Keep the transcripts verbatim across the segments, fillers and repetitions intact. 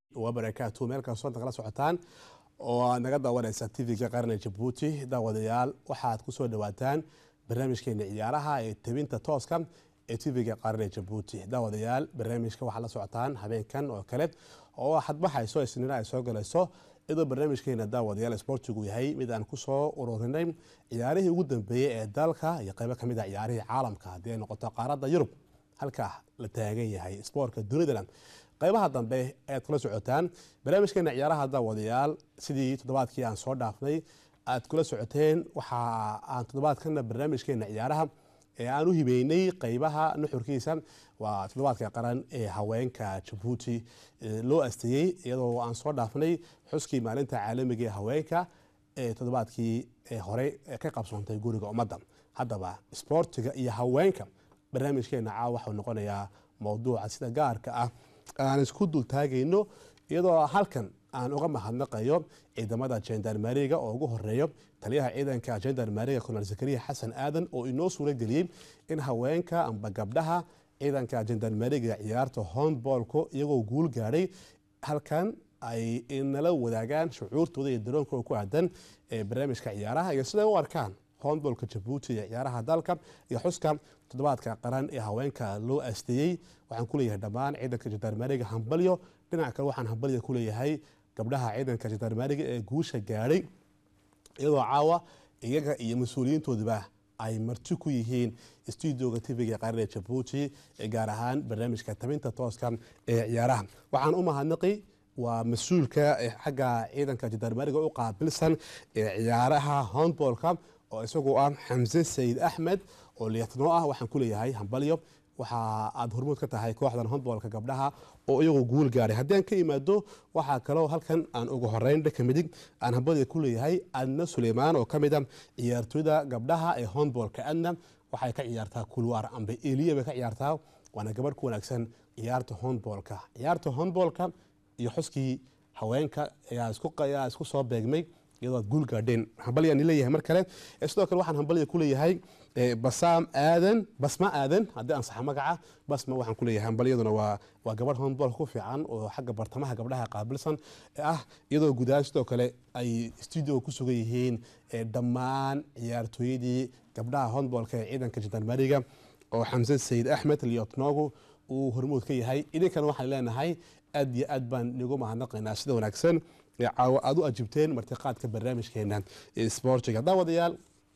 وبركاته مالك صوت نقلا سoctaan oo naga daawanaysa T V-ga qaranka Djibouti daawadayaal waxaad ku soo dhawaataan barnaamijkeena ciyaaraha ee tabinta tooska ee T V-ga qaranka Djibouti daawadayaal barnaamijka waxa la socotaan habeenkan oo kale oo xadbaxayso isniina ay soo galayso idoo barnaamijkeena daawadayaal sportigu yahay mid aan ku soo ururinay ciyaarihii ugu dambeeyay ee dalka iyo qaybo kamid ah ciyaarihii caalamka hadii ay noqoto qaaradda Yurub halka la taagan yahay sportka dunida qaybaha dambe ee kula socotaan barnaamijkeena ciyaaraha daawadayaal sidii toddobaadkii aan soo dhaafnay aad kula socoteen waxa aan toddobaadkan barnaamijkeena ciyaaraha ee aan u hibeynay qaybaha nuxurkiisa waa toddobaadka qaran ee haweenka Djibouti loo asteeyay iyadoo aan soo dhaafnay xuskii maalinta caalamiga ee haweenka ee toddobaadkii ee hore ka qabsoontay guriga ummadda haddaba sportiga iyo haweenka barnaamijkeena caawa waxa noqonayaa mowduuca sida gaarka ah aan isku dul taagayno iyadoo halkan aan uga mahadnaqayo ciidamada gendarmeriga oo ugu horeeyo taliyaha ciidanka gendarmeriga Colonel Zakariya Xasan Aadan oo inoo suura galiyay in haweenka amba gabdhaha ciidanka gendarmeriga ciyaarta handballku iyagoo guul gaaray halkan ay inala wadaagaan shucuurtooda iyo dareenkooda ku aadan ee barnaamijka ciyaaraha iyo sida ay u arkaan handballka Djibouti iyo ciyaaraha dalka iyo xuska toddobaadka qaran ee haweenka loo asteeyay waxaan ku leeyahay dhamaan ciidanka gendarmeriga hambalyo dhinaca kale waxaan hambalyo ku leeyahay gabdhaha ciidanka gendarmeriga ee guusha gaaray iyadoo caawa iyaga iyo mas'uuliyiintoodaba ay marti ku yihiin studio-ga T V-ga qaranka Djibouti ee gaar ahaan barnaamijka tabinta tooska ee ciyaaraha waxaan u mahadnaqay waa mas'uulka xagga ciidanka gendarmeriga u qaabilsan ee ciyaaraha handballka oo isagu ah Xamse Sayid Ahmed oo liyatno ah waxaan ku leeyahay hambalyo waxa aad hormuud ka tahay kooxdan handballka gabdhaha oo iyagu guul gaaray hadaan ka imaado waxa kale oo halkan aan ugu horeyn dhaka midig aan hambalyo ku leeyahay Adna Suleeman oo kamid ah ciyaartooyda gabdhaha ee handballka Adna waxay ka ciyaartaa kulwaar amba Eliya ka ciyaartaa waana gabadh ku wanaagsan ciyaarta handballka ciyaarta handballka iyo xuskii haweenka ayaa isku qayaa isku soo beegmay iyadoo guul gaadheen hambalyo aan leeyahay mar kale sidoo kale waxaan hambalyo ku leeyahay Basam Aadan Basma Aadan hadii aan sax magaca Basma waxaan ku leeyahay hambalyaduna waa waa gabadh handball ku fiican oo xagga bartamaha gabdhaha qaabilsan ah iyadoo gudaha sidoo kale ay studio ku sugan yihiin dhammaan ciyaartooydii gabdhaha handballka ee ciidanka gendarmeriga oo Xamse Sayid Ahmed Liyotnogu uu hormuud ka yahay idinkana waxaan leenahay aad iyo aad baan ugu mahadnaqaynaa sida wanaagsan caawa aad u ajibteen martiqaadka barnaamijkeena sportiga daawadayaal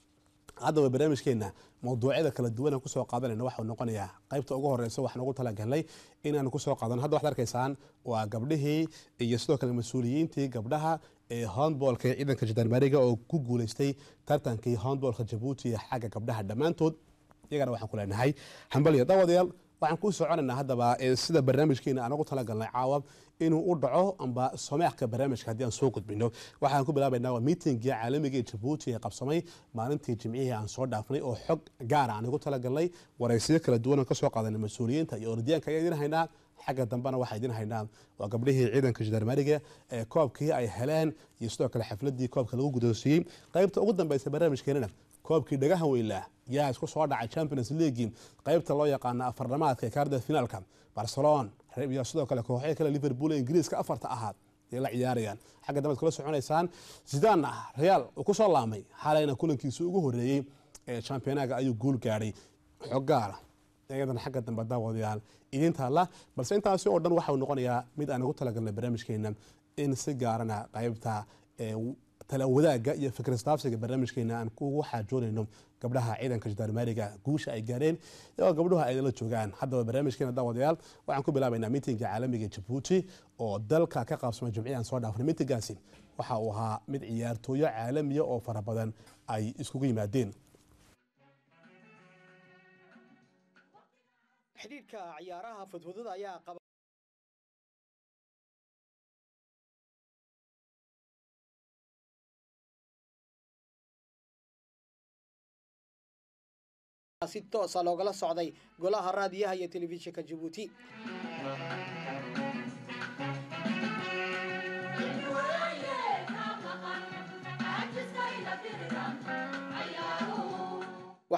hadaba barnaamijkeena mowduucyada kala duwan ku soo qaadanayna waxa uu noqonayaa qaybta ugu horeysa waxaan ugu talagalnay inaan ku soo qaadano hadda waxaad arkaysaan waa gabdhihii iyo sidoo kale mas'uuliyiintii gabdhaha ee handballka ee ciidanka gendarmeriga oo ku guuleystay tartankii handballka Djibouti ee xagga gabdhaha dhamaantood iyagana waxaan ku leenahay hambalyo daawadayaal waxaan ku soconaynaa hadaba sida barnaamijkeena aan ugu talagalnay caawa inuu u dhaco amba Soomaaliya barnaamijka hadii aan soo gudbino waxaan ku bilaabaynaa meeting-ga caalamiga ee Djibouti ee qabsamay maalintii Jimcihii aan soo dhaafnay oo xog gaar ah aan ugu talagalnay waraysiyo kala duwan ka soo qaadanay mas'uuliyiinta iyo ordiyaanka ay idin haynaa xagga dambana waxa idin haynaa waa gabdhihii ciidanka gendarmeriga ee koobkii ay heleen iyo sidoo kale xafladii koobka lagu gudoonsiyay qaybta ugu dambeysay barnaamijkeena koobkii dhagaha weylaa yaa isku soo dhacay Champions League qaybta loo yaqaan afarnamaadka kaarda finaalka Barcelona iyo sidoo kale kooxaha kale Liverpool ee Ingiriiska afarta ahaad ee la ciyaarayaan xagga dambe kala soconaysaan Zidane Real oo ku soo laamay xalayna kulankiisa ugu horeeyay ee championaga ayuu guul gaaray xogaala iyadana xagga dambe daawadayaal idinta la balse intaasi oo dhan waxa uu noqonayaa mid aan ugu talagalnay barnaamijkeena in si gaarana qaybta ee tala wadaaga iyo fikir istaafsiga barnaamijkeena aan ku xaajoonayno gabdhaha ciidanka gendarmeriga guusha ay gaareen iyo gabdhaha ay la joogaan hadaba barnaamijkeena daawadayaal waxaan ku bilaabaynaa meeting-ga caalamiga Djibouti oo dalka ka qabsamay Jimcihii soo dhaafnay meeting-gaasi waxa uu ahaa mid ciyaartooyo caalamiya oo fara badan ay iskugu yimaadeen xiriirka ciyaaraha fududada ayaa qaba si toos ah loogala socday golaha raadiyaha iyo telefishinka Djibouti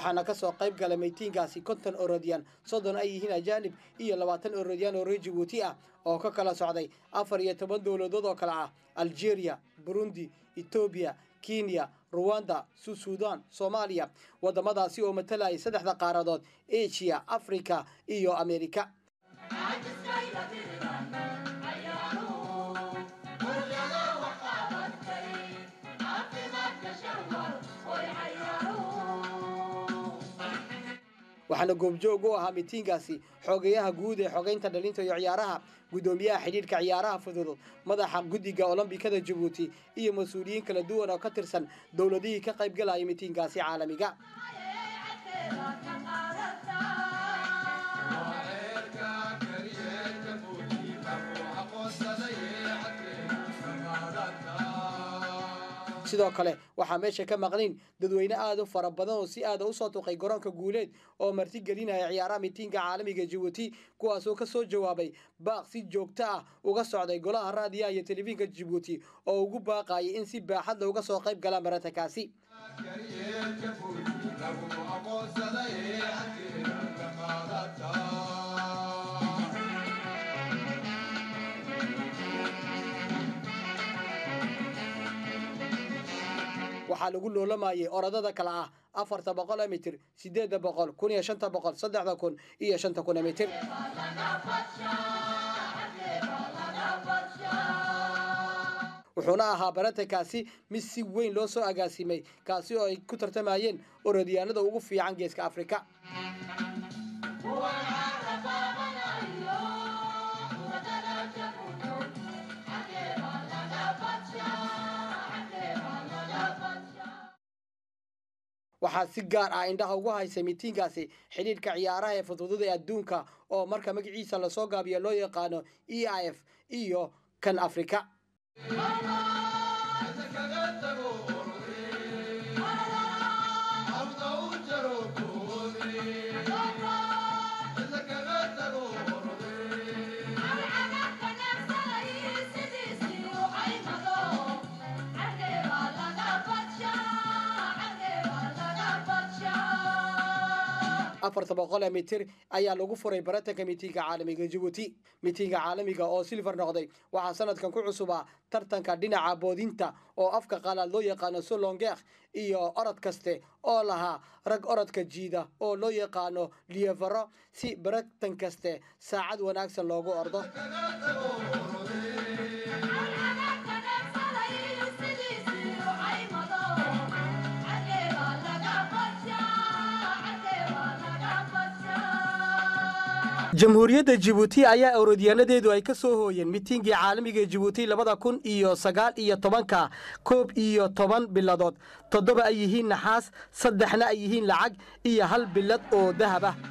waxaana ka soo qayb galay miitiinkaasi konton orodyan soddon ay yihiin ajaanib iyo labaatan orodyan oo reer Djibouti ah oo ka kala socday afar iyo toban dowladood oo kala ah Algeria, Burundi, Ethiopia, Kenya, Rwanda, Sudan, Soomaaliya wadamadaasi oo matalay saddexda qaaradood Asia, Africa iyo America. waxaana goobjoog u ahaa miitiinkaasi xogeyaha guud ee xogeynta dhalinta iyo ciyaaraha gudoomiyaha xidhiidhka ciyaaraha fudud madaxa guddiga Olombikada Djibouti iyo mas'uuliyiin kala duwan oo ka tirsan dowladihii ka qayb galay miitiinkaasi caalamiga. sidoo kale waxaa meesha ka maqnayn dadweyne aad u fara badan oo si aad u soo tuqay garoonka guuleed oo marti gelinaya ciyaaraha miitiinka caalamiga Djibouti kuwaas oo ka soo jawaabay baaq si joogto ah uga socday golaha raadiyaha iyo televiinka Djibouti oo ugu baaqayay in si baaxad leh uga soo qayb galaan marataakaasi. waxaa lagu loolamayay orodada kala ah afarta boqol mitir sideed boqol kun iyo shan boqol saddex kun iyo shan kun mitir. wuxuuna ahaa barataakaasi mid si weyn loo soo agaasimay kaasi oo ay ku tartamayeen orodyaanada ugu fiican geeska Afrika. waxaa si gaar ah indhaha ugu haysay miitiinkaasi xidhiidhka ciyaaraha ee fududada adduunka oo marka magaciisa la soo gaabiyo loo yaqaano E I F iyo kan Afrika. afarta boqol mitir ayaa lagu furay baratanka miitiinka caalamiga Djibouti. miitiinka caalamiga oo silver noqday waxaa sanadkan ku cusubaa tartanka dhinaca boodinta oo afka qalaad loo yaqaano solongeer iyo orod kaste oo lahaa rag orodka jiida oo loo yaqaano lievaro si baratan kaste saacad wanaagsan loogu ordo. jamhuuriyadda Djibouti ayaa orodyaanadeedu ay ka soo hooyeen miitiinkii caalamiga ee Djibouti labada kun iyo sagaal iyo tobanka koob iyo toban biladood toddoba ay yihiin naxaas saddexna ay yihiin lacag iyo hal bilad oo dahab ah.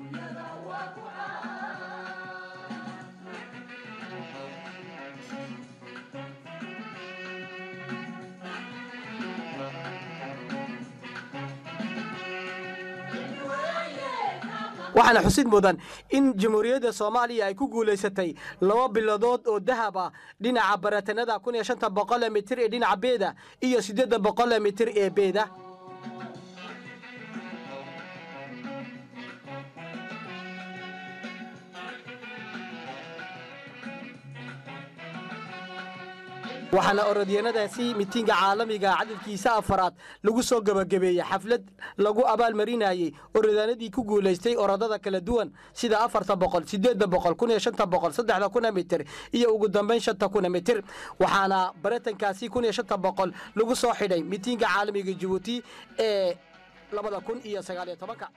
waxaana xusid mudan in jamhuuriyadda Soomaaliya ay ku guuleysatay laba biladood oo dahab ah dhinaca baratanada kun iyo shan boqol mitir ee dhinaca beeda iyo siddeed boqol mitir ee beeda. waxaana orodyaanadaasi miitiinka caalamiga cadadkiisa afaraad lagu soo gabagabeeyay xaflad lagu abaal marinayay orodyaanadii ku guuleystay orodada kala duwan sida afarta boqol siddeed boqol kun iyo shan boqol saddex kun mitir iyo ugu dambeyn shan kun mitir. waxaana baratankaasi kun iyo shan boqol lagu soo xidhay miitiinka caalamiga Djibouti ee labada kun iyo sagaal iyo tobanka.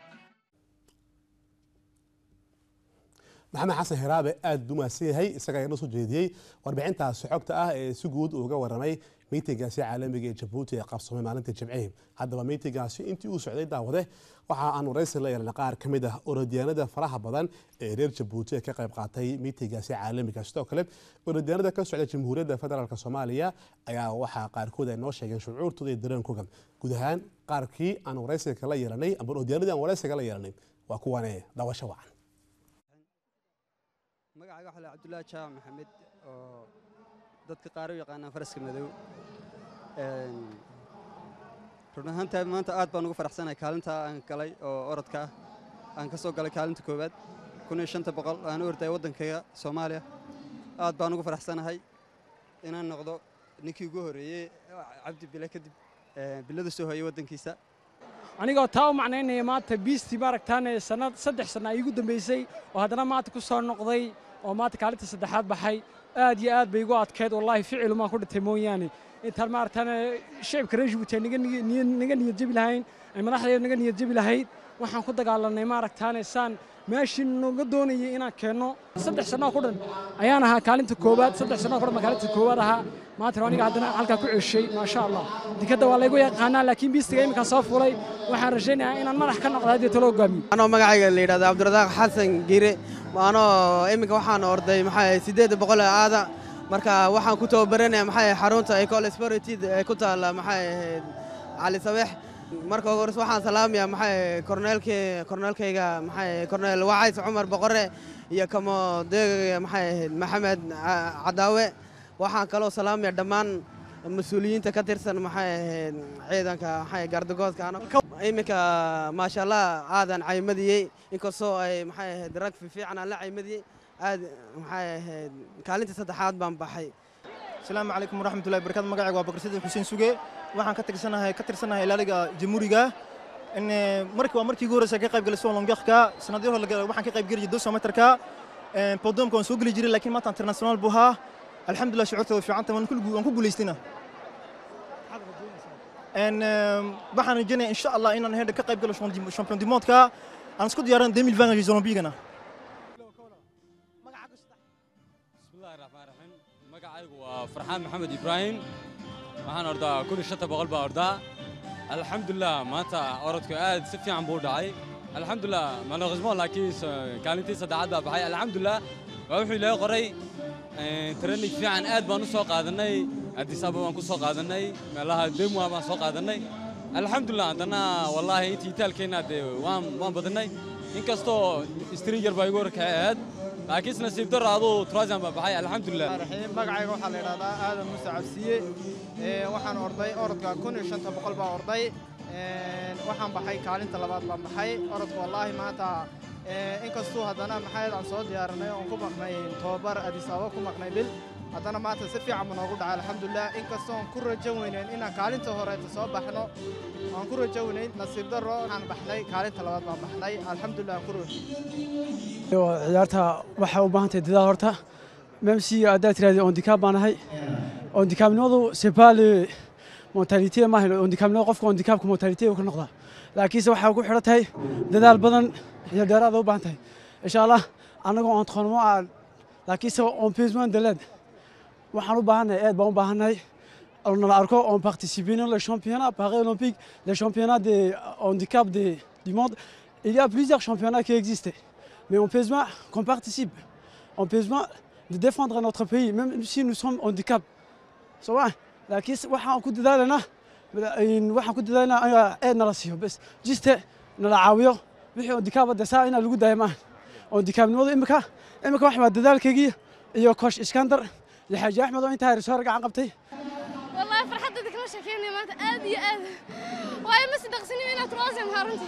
maxamed xasan hiraabe aad buu mahadsan yahay isaga ayaa noo soo jeediyey warbixintaas xogta ah ee si guud uga waramay miitingaasi caalamiga ee Djibouti ee qabsamay maalinta Jimcaha. haddaba miitingaasi intii uu socday daawade waxa aan waraysi la yeelanay qaar ka mid ah orodyaanada faraha badan ee reer Djibouti ee ka qayb qaatay miitingaasi caalamiga. sidoo kale orodyaanada ka socda Jamhuuriyadda Federaalka Soomaaliya ayaa waxa qaarkood ay noo sheegeen shucuurtooda iyo dareenkooda. guud ahaan qaarkii aan waraysiga la yeelanay ama orodyaanadii aan waraysiga la yeelanay waa kuwan daawasho wacan. magacayga waxa la Cabdullaahi Jaamac Maxamed oo dadka qaar u yaqaan faraska madow een run ahaantii maanta aad baan ugu faraxsanahay kaalinta aan galay oo orodka ah aan ka soo galay kaalinta koowaad kun iyo shan boqol aan u orday waddankayga Soomaaliya aad baan ugu faraxsanahay inaan noqdo ninkii ugu horeeyay Cabdi Bile kadib bilada soo hayay waddankiisa anigoo taa u macnaynaya maanta biistii maaragtaan sanad saddex sano ay igu dambeysay oo haddana maanta ku soo noqday oo maanta kaalinta saddexaad baxay aad iyo aad bay igu adkeyd wallaahi ficil uma ku dhintay mooyaane intaan maaragtaan shacabka reer Djibouti naga naga niyad jabi lahayn ay madaxdeena naga niyad jabi lahayd waxaan ku dagaalanay maaragtaan saan meeshii nooga doonayay inaan keenno saddex sano ku dhan ayaan ahaa kaalinta koowaad saddex sano ku dhan kaalinta koowaad ahaa maanta aniga haddana halka ku ceshay ma sha Allah dikada waa la igu yaqaanaa laakiin biistiga imika soo fulay waxaan rajaynayaa inaan madax ka noqdo hadii talo hogaamiyo anoo magacayga la yiraahdo Cabdirasaaq Xasan Gire anoo imika waxaan orday maxay sideed boqol aada marka waxaan ku tababaranayaa maxay xarunta Ecole Sportive ee ku taala maxay Ali Sabex marka hore waxaan salaamayaa maxay korneelkii korneelkayga maxay korneel Wacays Umar Boqore iyo kamo deegaga maxay Maxamed Cadaawe waxaan kaloo salaamayaa dhammaan mas'uuliyiinta ka tirsan maxay ciidanka maxay gardagoodka imika ma sha Allah aadan caymadiyay inkastoo ay maxay drag fiican la caymadiyay aad maxay kaalinta saddexaad baan baxay السلام عليكم ورحمة الله وبركاته مقاعد وابو قرسيد حسين سوقي waxaan ka tirsanahay ka tirsanahay ilaaliga jamhuuriga in markii waa markii gooraysa ka qayb galay Olympic-ka sanadii hore waxaan ka qayb galay two hundred meter-ka ee podium-ka aan soo gali jiray laakiin maanta international buha alxamdulillah shucuurtooda fiican tahay waan ku guuleystina en waxaan rajaynayaa insha Allah inaan heer ka qayb galo champion du monde-ka aan isku diyaaran twenty twenty Jeux Olympiques-na magacaygu waa Farxaan Maxamed Ibrahim waxaan ordaa kun iyo shan boqol baa ordaa alxamdulillah maanta orodku aad si fiican buu dhacay alxamdulillah malaqismo laakiin kaalintii saddexaad baa baxay alxamdulillah waa wixii ilaahay qoray training fiican aad baan u soo qaadanay Addis Ababa baan ku soo qaadanay meelaha Demwa baan soo qaadanay alxamdulillah haddana wallaahi intii taalkeena waan waan badnay inkastoo stringer baa igu horkacay laakiin nasiib darro adoo Trojan baa baxay alxamdulillah magacayga waxa la yiraahdaa Aadan Muuse Cabsiye ee waxaan orday orodka kun iyo shan boqol baa orday ee waxaan baxay kaalinta labaad baan baxay orodka wallaahi maanta ee inkastoo haddana maxay aan soo diyaarinay oo ku maqnay tababar Addis Ababa ku maqnay bil haddana maanta si fiican baan ugu dhacay alxamdulillah inkastoo aan ku rajo weynayn inaan kaalinta hore soo baxno aan ku rajo weynayn nasiib darro waxaan baxnay kaalinta labaad baan baxnay alxamdulillah ku rajo ciyaarta waxa u baahan tahay dadaal horta même si aad tiraahdo handicap baan ahay handicapnimadu c'est pas le mentalité ma helo handicapnimadu qofka handicapka mentalité uu ka noqdaa laakiin waxa ku xiran tahay dadaal badan iyo dheeraad u baahan tahay insha Allah anagoo entraînement aan laakiin c'est on besoin de l'aide waxaan u baahanahay aad baan u baahanahay on la arko on participe dans le championnat paralympique les championnats de handicap de, du monde il y a plusieurs championnats qui existent mais on peut besoin qu'on participe on peut besoin de défendre notre pays même si nous sommes handicap so ouais laakiin waxaan ku dadaalana in waxaan ku dadaalana aad nala siiyo bas juste nala caawiyo wixii handicap dasaa in lagu daayo ma handicapnimadu imika imika wax waa dadaalkaygii iyo coach Iskandar لحاج أحمد وأنت هاي رسالة قاعد قبتي والله فرحت بدك ما شكيني ما آدي آد وهاي مس دقسني من أترازم هارنتي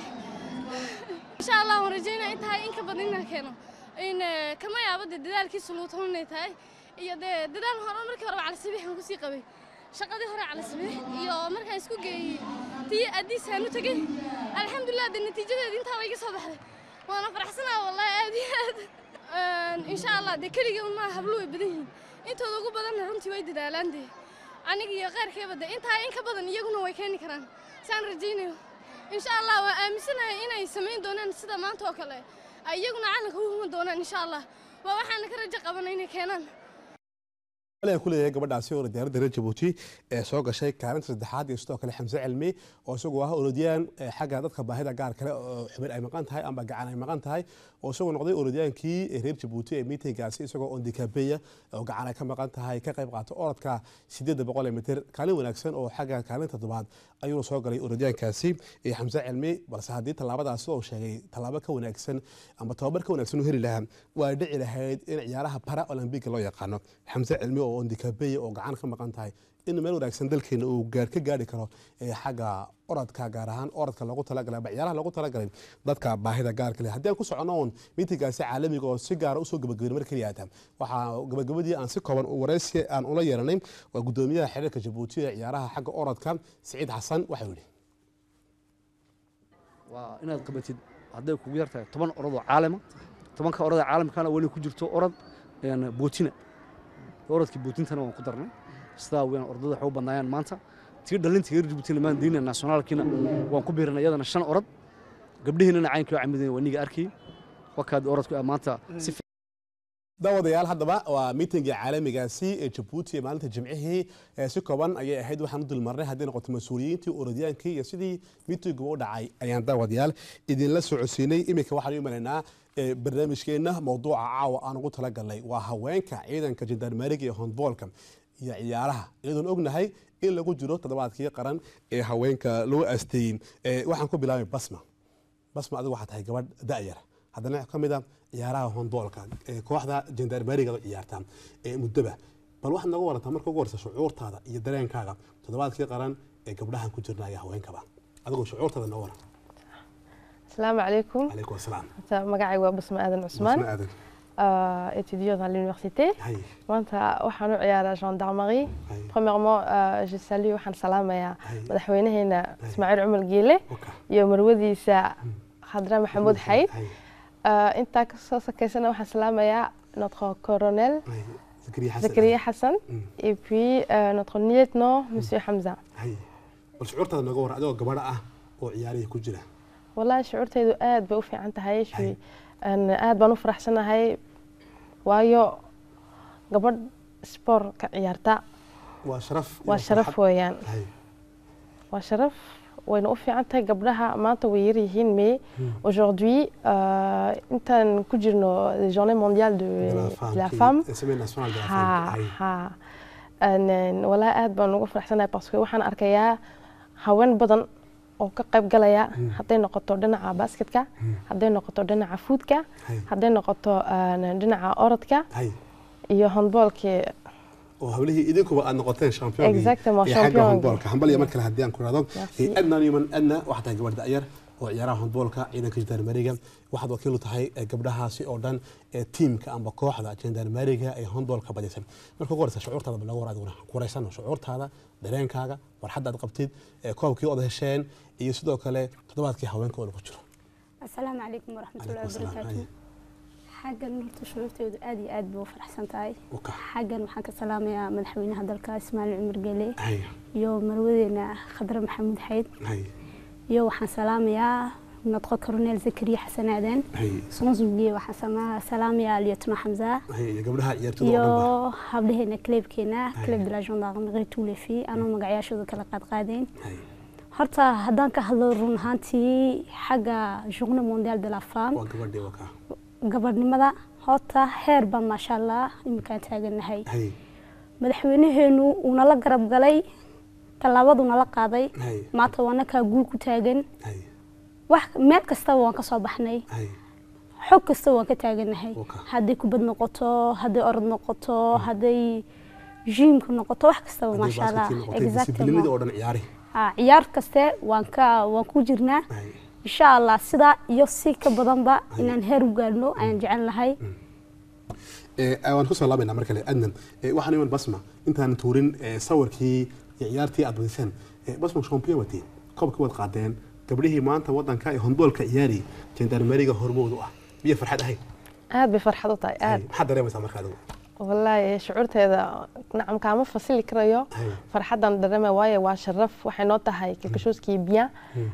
إن شاء الله ورجينا أنت هاي إنك بدينا كانوا إن كما يا بدي دلال كي سلوطهم نيت هاي يا ده دلال هرا مركب هرا على السبيح نقصي قوي شقدي هرا على السبيح يا مركب يسكو جي تي أدي سانو تجي الحمد لله ده النتيجة دي أنت هاي صباح وأنا فرحسنا والله آدي آد إن شاء الله ده كل يوم ما هبلوي بدين intooda ugu badan runtii way dadaalandii aniga iyo qaarkeebada inta in ka badan iyaguna way keeni karaan saan rajaynayo insha Allah waa aaminsanahay inay sameyn doonaan sida maanta oo kale ay iyaguna caalamka u human doonaan insha Allah waa waxaan ka rajo qabanay inay keenaan walaal kulay gabadhaasi oo diyaaradda reer Djibouti ee soo gashay kaalinta saddexaad iyo sidoo kale Xamse Cilmi oo isagu ah orodiyaan xagga dadka baahida gaar kale oo xubin ay maqan tahay amba gacan ay maqan tahay oo isagu noqday orodiyaankii reer Djibouti ee meetinggaasi isagoo on dikabeya oo gacan ay ka maqan tahay ka qayb qaato orodka sideed boqol mitir kaalin wanaagsan oo xagga kaalinta toddobaad ayuu soo galay orodiyaankaasi ee Xamse Cilmi balse hadii talaabadaas oo sheegay talaabo ka wanaagsan amba tababar ka wanaagsan u heli lahaa waa dhici lahayd in ciyaaraha para Olympic loo yaqaano Xamse Cilmi oo on dikabeya oo gacan ka maqan tahay in meel wanaagsan dalkeena uu gaar ka gaari karo ee xagga orodka gaar ahaan orodka lagu talagalay ciyaaraha lagu talagalay dadka baahida gaarka leh haddii aan ku socono on miitigaasi caalamiga oo si gaar ah u soo gabagabeeyay mar kaliya atam waxa gabagabadii aan si kooban u wareysi aan ula yeeranay waa gudoomiyaha xiriirka Djibouti ee ciyaaraha xagga orodka Saciid Xasan waxa uu yiri waa inaad qabatid haday kugu yartahay toban orod oo caalami tobanka orod ee caalamkana wali ku jirto orod een bootina orodkii bootintana waan ku darnay sidaa weyn ordada waxay u badnaayeen maanta tii dhalinta reer Djibouti maan diina nationalkina waan ku biirnay iyadana shan orod gabdhihiina caynkii camideen waniga arkay wakaad orodku maanta si daawadayaal haddaba waa meeting caalamigaasi ee Djibouti maalinta Jimcihii si kooban ayay ahayd waxaan u dulmarnay haddii noqoto mas'uuliyiintii orodyaanka iyo sidii meeting u dhacay ayaan daawadayaal idin la socodsiinay imika waxaan u imanaynaa barnaamijkeena mowduuca caawa aan ugu talagalnay waa haweenka ciidanka jandarmeriga ee handballka iyo ciyaaraha iyadoon ognahay in lagu jiro toddobaadkii qaran ee haweenka loo aasteeyay waxaan ku bilaabay basma basma adigu waxaad tahay gabadh da'yar haddana ka mid ah ciyaaraha handballka ee kooxda jandarmeriga oo ciyaarta ee muddaba bal waxaad nagu warantaa marka ugu horeysa shucuurtaada iyo dareenkaaga toddobaadkii qaran ee gabdhahan ku jirnaya haweenkaba adigu shucuurtaada noo waran السلام عليكم. عليكم السلام. مقعي وبسم آدم عثمان. بسم آدم. Euh, étudiante à l'université. وأنت وحنو عيارة gendarmerie. Premièrement, euh, je salue وحن سلامة يا مدحوينه هنا إسماعيل عمر جيلي. يوم مرودي سا خضراء محمود حيد. أنت كسوسة كيسنا وحن سلامة يا notre colonel. زكريا حسن. Et puis euh, notre lieutenant monsieur حمزة. والشعور هذا نقول هذا قبرة وعياري كجرة. والله شعورتي آد بوفي عن تهاي شوي أن آد بنفرح سنة هاي وايو قبل سبور كعيارتا وشرف وشرف ويان وشرف وين أوفي عن تهاي قبلها ما تويري هين مي aujourd'hui أنت نكجرنو journée mondiale de la femme ها ها أن ولا آد بنفرح سنة باسكو وحنا أركيا هون بدن oo ka qayb galaya haday noqoto dhinaca basketka haday noqoto dhinaca foodka haday noqoto dhinaca orodka iyo handballka oo hawlihii idinku aad noqoteen champion exactement champion handballka handball markale hadii aan ku raado adna niman adna waxta gabadha ayar oo ciyaaraha handballka ciidanka jandarmeriga waxaad wakiil u tahay gabdhahaasi oo dhan ee teamka amba kooxda jandarmeriga ee handballka badaysan marka ugu horeysa shucuurtaada bal lagu waraaduna ku wareysano shucuurtaada dareenkaaga warxad aad qabtid ee koobkii oo hesheen iyo sidoo kale toddobaadkii haweenka oo lagu jiro assalaamu calaykum waraxmatullaahi wabarakaatuh xaggan horta shucuurtoodu aad iyo aad buu faraxsan tahay xaggan waxaan ka salaamayaa madaxweynaha dalka Ismaaciil Cumar Geele iyo marwadeena Khadra Maxamuud Xayd iyo waxaan salaamayaa notre colonel Zakariya Xasan Aadan sans oublier waxaan salaamayaa lieutenant Hamza gabdhaha ciyaartooyda iyo hablaheena clubkeena club de la gendarmerie tous les filles anoo magacayaashooda kala qaad qaadeen horta haddaan ka hadlo run ahaantii xagga journée mondiale de la femme gabadhnimada horta heer baan maasha allah iminkaan taaganahay madaxweynaheenu uu nala garab galay tallaabadu nala qaaday maanta waana kaa guul ku taagan wax meel kastaba waan ka soo baxnay xog kasta waan ka taaganahay hadday kubad noqoto hadday orod noqoto hadday jiimku noqoto wax kastaba maasha allah exactement ciyaar kaste waan ka waan ku jirnaa insha Allah sida iyo si ka badanba inaan heer u gaarno ayaan jecel lahay ee aan ku salaamayna markale adnan waxaan iman basma intaan tuurin sawirkii ciyaartii aad badiseen basma champion wati koobka wad qaadeen gabdhihii maanta wadanka ee handballka ciyaari jandarmeriga hormoodu ah biyo farxad ahay aad bi farxad u tahay aad maxaa dareemaysaa markaa adigu والله شعورت هذا نعم كامل فصل كريو فرحة درما واي واشرف وحنوتها هاي كشوز كي بيا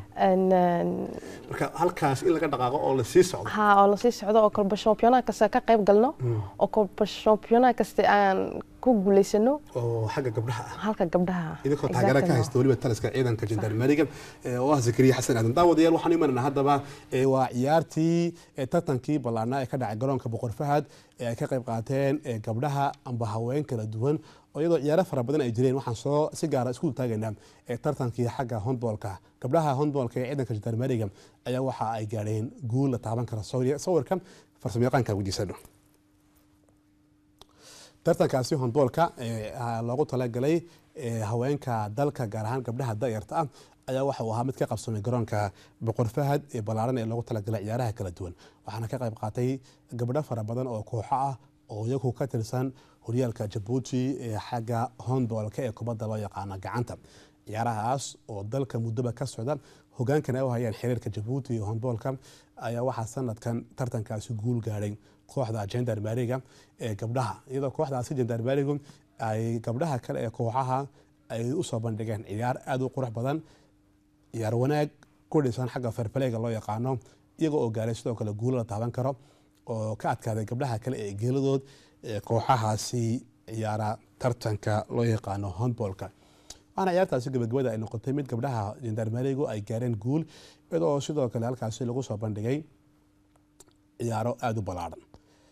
ان هل كاس إلا قد دقائق أو لسي سعود ها أو لسي سعود أو كل بشامبيونا كسا كقيب قلنا أو كل بشامبيونا كستان كوجليسنو أو حاجة قبلها حاجة قبلها إذا كنت حاجة كهستوري بالتلسك أيضا كجندرمريكا واه زكريا حسن عدن داود ديال وحني من هذا بقى وعيارتي تتنكي بلعنا كده عجلون كبقر فهد كقيب قاتين قبلها أم بهوين كلا دوان ويضع يعرف فرا بدنا يجرين وحن صو سيجارة سكول تاجنا ترتنكي حاجة هوندبولكا قبلها هوندبولكا أيضا كجندرمريكا أيوة وحا أي جارين قول طبعا كرا صوري صور كم فرسم يقان كودي سنو tartankaasi handboolka loogu talagalay haweenka dalka gaar ahaan gabdhaha da'yarta ah ayaa waxa uu ahaa mid ka qabsamay garoonka Boqor Fahad ee balaaran ee loogu talagalay ciyaaraha kala duwan waxaana ka qayb qaatay gabdho fara badan oo kooxo ah oo iyagu ka tirsan horyaalka Djibouti ee xagga handballka ee kubadda loo yaqaan gacanta ciyaarahaas oo dalka muddo ka socda hogaankana ay u hayaan xiriirka Djibouti iyo handballka ayaa waxa sanadkan tartankaasi guul gaaray kooxda Gendarmerie ee gabdhaha iyadoo kooxdaasi Gendarmerie ay gabdhaha kale ee kooxaha ay u soo bandhigeen ciyaar aad u qurux badan ciyaar wanaag ku dhisan xagga fair play-ga loo yaqaano iyagoo oo gaaray sidoo kale guul la taaban karo oo ka adkaaday gabdhaha kale ee geeladood ee kooxahaasi ciyaara tartanka loo yaqaano handballka waxaana ciyaartaasi gabagabada ay noqotay mid gabdhaha Gendarmerie ay gaareen guul iyadoo sidoo kale halkaasi lagu soo bandhigay ciyaaro aad u ballaaran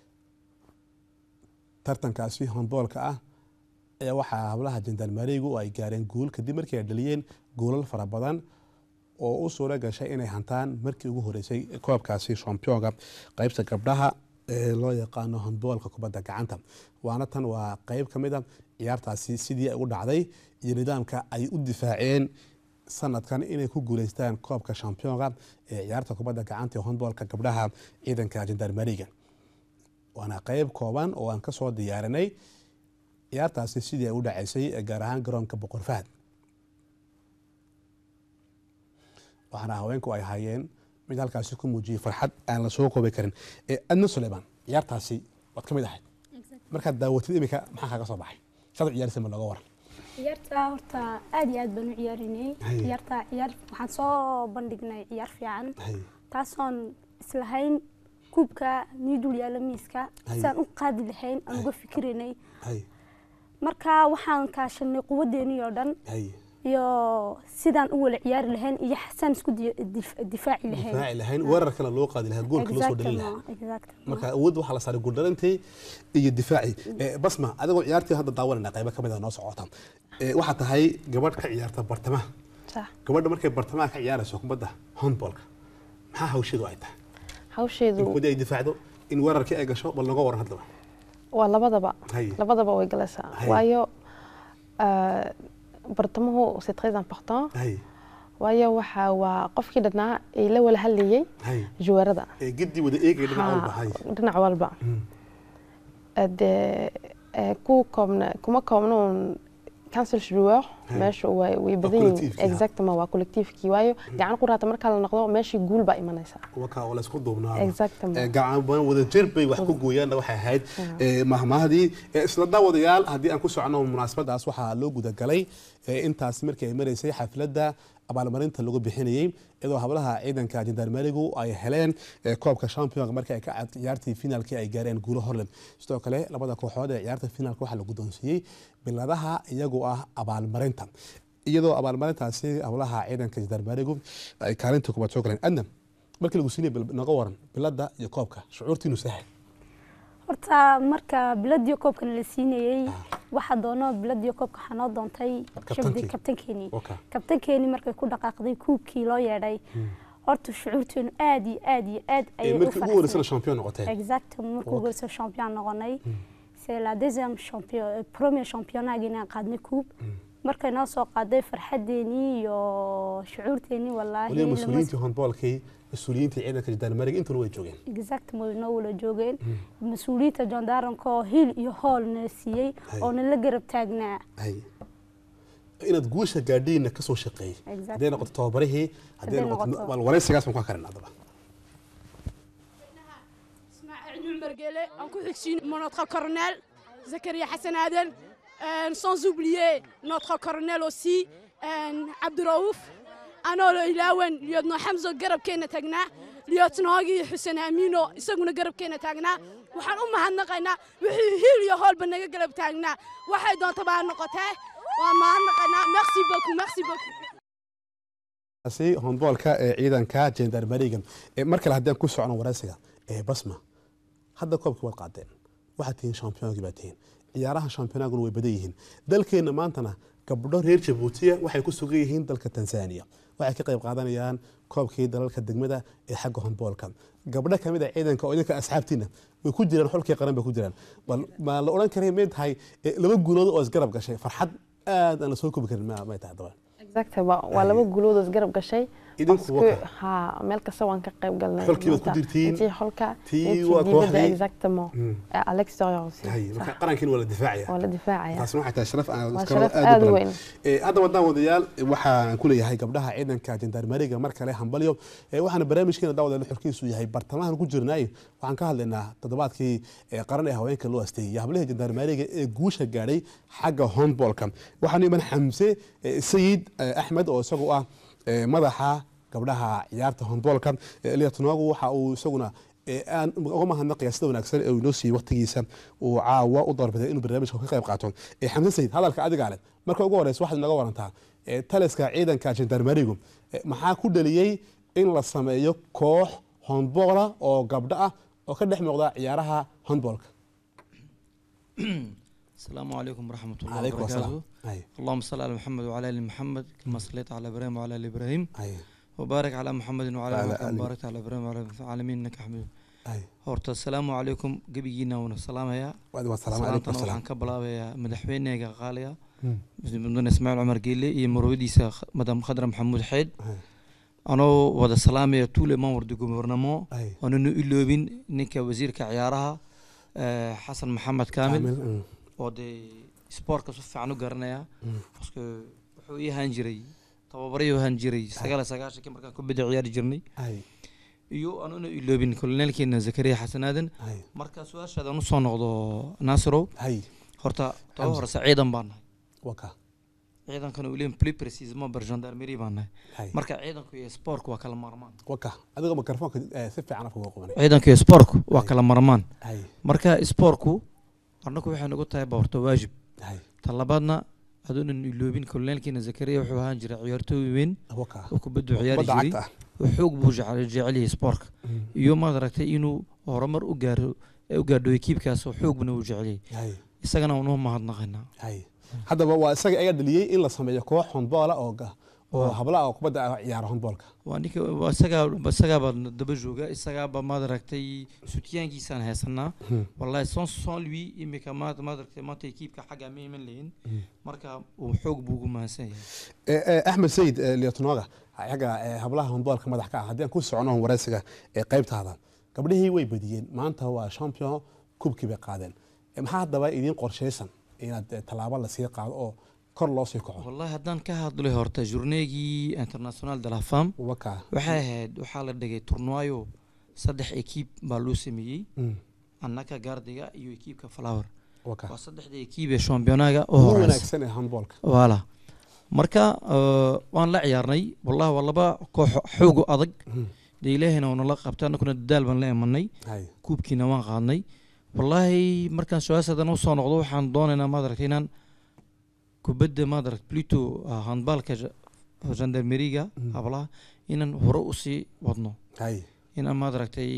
tartankaasi handballka ah ee waxa hablaha Gendarmerie ay gaareen guul kadib markii ay dhaliyeen goolal fara badan oo u suura gashay inay hantaan markii ugu horeysay koobkaasi championka qaybta gabdhaha ee loo yaqaano handballka kubadda gacanta waana tan waa qayb kamid ah ciyaartaasi sidii ay u dhacday iyo nidaamka ay u difaaceen sanadkan inay ku guuleystaan koobka championka ee ciyaarta kubadda gacanta ee handballka gabdhaha ciidanka Gendarmerie waana qayb kooban oo aan ka soo diyaarinay ciyaartaasi sidii ay u dhacaysay gaar ahaan garoonka Boqor Fahad waxaana haweenku ay hayeen mid halkaasi ku muujiyay farxad aan la soo koobi karin ee adna Sulayman ciyaartaasi wad kamid ahayd marka daawatid imika maxaa kaga soo baxay saddex ciyaarsi ma laga waran ciyaarta horta aad iyo aad baan u ciyaarinay ciyaarta ciyaar waxaan soo bandhignay ciyaar fiican taasoon islahayn kubka niidul yaala miiska saan u qaadi lahayn aan uga fikirinay marka waxaan kaashanay quwadeennii oo dhan iyo sidaan u wala ciyaari lahayn iyo xasan isku difaaci lahayn difaaci lahayn weerarkana loo qaadi lahayn goolka loo soo dhalin lahayn marka awood waxa la saaray guuldarantay iyo difaaci basma adigoo ciyaartii hadda daawanayna qayb ka mid ah noo socota waxa tahay gabadh ka ciyaarta bartamaha sax gabadha markay bartamaha ka ciyaarayso kubadda handballka maxaa hawsheedu ay tahay hawsheedu kubadda ay difaacdo in weerarka ay gasho bal naga waran hadaba waa labadaba labadaba way galaysaa waayo bartamahu c'est très important waayo waxa waa qofkii dhanaa ee la wala hadlayay juwarada ee gidi wada eegay dhinac walba hay dhinac walba ade ku koobna kuma koobno cancel joueur meesha way way badan exactement waa collective-kii waayo gacan quraata marka la noqdo meeshii guul baa imanaysa waka wala isku duubnaa exactement gacan baan wada jir bay wax ku gooyaan waxay ahayd mahmahdii isla daawadayaal hadii aan ku socono munaasabadaas waxa loo guda galay intaas markii ay mareysay xafladda abaalmarinta lagu bixinayay iyadoo hablaha ciidanka Gendarmerie ay heleen koobka championka markii ay ka ciyaartii finaalkii ay gaareen guulo horleb sidoo kale labada kooxood ee ciyaarta finaalka waxa lagu doonsiiyay biladaha iyagu ah abaalmarinta iyadoo abaalmarintaasi hablaha ciidanka Gendarmerie ay kaalinta kubad soo galeen adna markii lagu siinay naga waran bilada iyo koobka shucuurtiinu sahay horta marka biladiyo koobkan la siinayay waxa doono biladiyo koobka xanoo doontay shabdi kabtankeeni kabtankeeni markay ku dhaqaaqday kuubkii loo yeedhay horta shucuurteenu aad iyo aad iyo aad ay u farxay markii uu champion noqotay exactement markii uu champion noqonay c'est la deuxième champion premier championnat gina qaadnay kuub markay noo soo qaaday farxadeeni iyo shucuurteeni wallahi wali mas'uuliyiintii handballkii مسؤولينتي عيدك جدارمريج انتوا وين جوجين exact ما نقول جوجين مسؤوليته جندارن كو هيل iyo hool nasiyay oo la garab taagnaa hay inaad guusha gaadhiina ka soo shaqeey hadee noqoto tababarihi hadee noqoto wal wareysigaas ma ka karin adaba Ismaaciil Umar Gele aan ku xigsiin notre colonel Zakaria Hassan Aden sans oublier notre colonel aussi Abduraouf أنا إلاوان ليودنا حمزة قرب كينا تجنا ليوتناقي حسين أمينو يسقون قرب كينا تجنا وحن أمها النقينا وهي يهول بنا قرب تجنا واحد طبعا نقطة وما النقينا ميرسي بوكو ميرسي بوكو أسي هندبال كا عيدا كا جندرمريجن مركل هدين كل سعنا وراسيا بسمة هذا كوب كوب قادين واحد تين شامبيون جبتين ciyaaraha shampiyonaagu way badan yihiin dalkeena maantana gabdho reer Djibouti waxay ku sugan yihiin dalka Tansaaniya waxay ka qayb qaadanayaan koobkii dalalka degmada ee xagga handballka gabdho kamid ah ciidanka oo idinka asxaabtiina way ku jiraan xulkii qaran bay ku jiraan bal ma la oran karay mid hay laba guulood oo isgarab gashay farxad aad aan la soo koobi karin ma ma tahay dabaan exactement waa laba guulood oo garab gashay idinku waka ha meel kasta waan ka qayb galnay xulkii ku dirtiin intii xulka tii waa kooxdii exactement à l'extérieur aussi hay marka qarankiin wala difaacaya wala difaacaya taasna waxay tahay sharaf aan iskaro aad u weyn ee hadda wadaan wadayaal waxaan ku leeyahay gabdhaha ciidanka jandarmeriga mar kale hambalyo ee waxaan barnaamijkeena daawada xulkiisu yahay bartamahan ku jirnay waxaan ka hadlaynaa toddobaadkii ee qaran ee haweenka loo asteeyay hablaha jandarmeriga ee guusha gaaray xagga handballka waxaan iman xamse sayid axmed oo isagu ah madaxa gabdhaha ciyaarta handballka Eliyatnogu waxa uu isaguna aan uga mahadnaqaya sida wanaagsan ee uu noo siiyay waqtigiisa uu caawa u darbaday inuu barnaamijka ka qayb qaato ee xamse sayid hadalka adiga leh marka ugu horeysa waxaad naga warantaa ee taliska ciidanka jandarmerigu maxaa ku dhaliyay in la sameeyo koox handball oo gabdha ah oo ka dhex muuqda ciyaaraha handballka السلام عليكم ورحمة الله وبركاته اللهم صل على محمد وعلى آل محمد كما صليت على إبراهيم وعلى آل إبراهيم وبارك على محمد وعلى آل محمد وبارك على إبراهيم وعلى العالمين إنك حميد هورتا السلام عليكم قبيجينا ونسلام يا والسلام عليكم السلام كبلا يا مدحوينا يا غالية من دون إسماعيل عمر قيلي يمرودي سا مدام خضر محمود حيد أنا وهذا السلام يا طول ما ورد جمهورنا أنا نقولين إنك وزير كعيارها حسن محمد كامل ودي سبورت كسوف عنو قرنايا باسكو وحو يهان جري تبابري يهان جري سغالا سغاشا كي marka ku bidci ciyaar jirnay iyo anuna iloobin kolonelkeena Zakariya Xasan Aadan marka su'aashaada anu soo noqdo Naasiro horta taw hor Saciidan baan waka ciidankan uu leeyahay plus précisément bar gendarmerie baan marka ciidanku iyo sport waa kala marmaan waka adiga mikrofoonka si fiican afka ugu qabanay ciidanku iyo sport waa kala marmaan marka sportku annagu waxaan ugu tahay boorto waajib talabaadna aduunan iloobin kolonelkeena Zakariya wuxuu ahaan jiray ciyaartooy weyn oo ku baddo ciyaar jiray wuxuu buu jecel sport iyo ma aragtay inuu horumar u gaaro u gaadho ekiibkaas oo xoogna uu jecel yahay isagana uu noo mahadnaqaynaa haddaba waa isaga ayaa dhaliyay in la sameeyo koox handball oo oo habla oo kubadda ciyaaro handballka waa ninka waa isaga isaga ba daba jooga isaga ba ma aragtay sutiyankiisaan heesanaa wallahi sans sans lui imika ma ma aragtay maanta ekiibka xaga meeman leeyin marka uu xoog buu ugu mahadsan yahay Ahmed Sayid Eliyatnoga xaga hablaha handballka madax ka ah hadii aan ku socono waraysiga ee qaybtaada gabdhihii way badiyeen maanta waa champion kubkii bay qaadeen maxaa hadaba idin qorsheysan inaad talaabo la sii qaado oo kor loo sii kaco wallahi haddaan ka hadlo horta journeegii international de la femme waka waxay ahayd waxaa la dhigay tournoi saddex ekiib baa loo sameeyey annaka gaardiga iyo ekiibka flower waa saddexda ekiib ee championaga oo hore wanaagsan ee handballka wala marka waan la ciyaarnay wallahi waa laba koox xoog adag de ilaahina wana la qabtaan kuna dadaal baan la imanay kuubkiina waan qaadnay wallahi markaan su'aashadan u soo noqdo waxaan doonaynaa ma aragtay inaan kubadda ma aragtay plutôt handballka gendarmeriga hablaha inaan hore u sii wadno inaan ma aragtay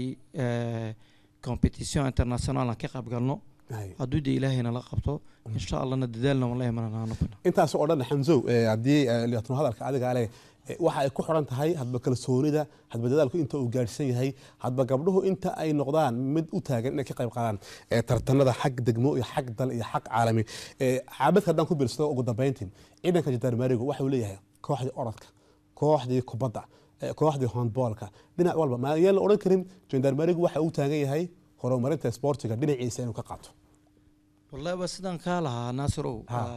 competition international ka qayb galno hadduu de ilaahayna la qabto insha allahna dadaalna waan la imananaa anuguna intaas oo dhan xamsow haddii Eliyatno hadalka adiga leh waxa ay ku xiran tahay hadba kalsoonida hadba dadaalku inta uu gaarsan yahay hadba gabdhuhu inta ay noqdaan mid u taagan inay ka qayb qaadaan tartanada xaq degmo iyo xaq dal iyo xaq caalami xaabad haddaan ku biirsato ugu dambeyntiin ciidanka jandarmerigu waxa uu leeyahay kooxdii orodka kooxdii kubadda kooxdii handballka dhinac walba ma yeel oran karin jandarmerigu waxa uu taagan yahay horumarinta sportiga dhinaciisa inuu ka qaato wallahi waa sidaan ka lahaa Naasiro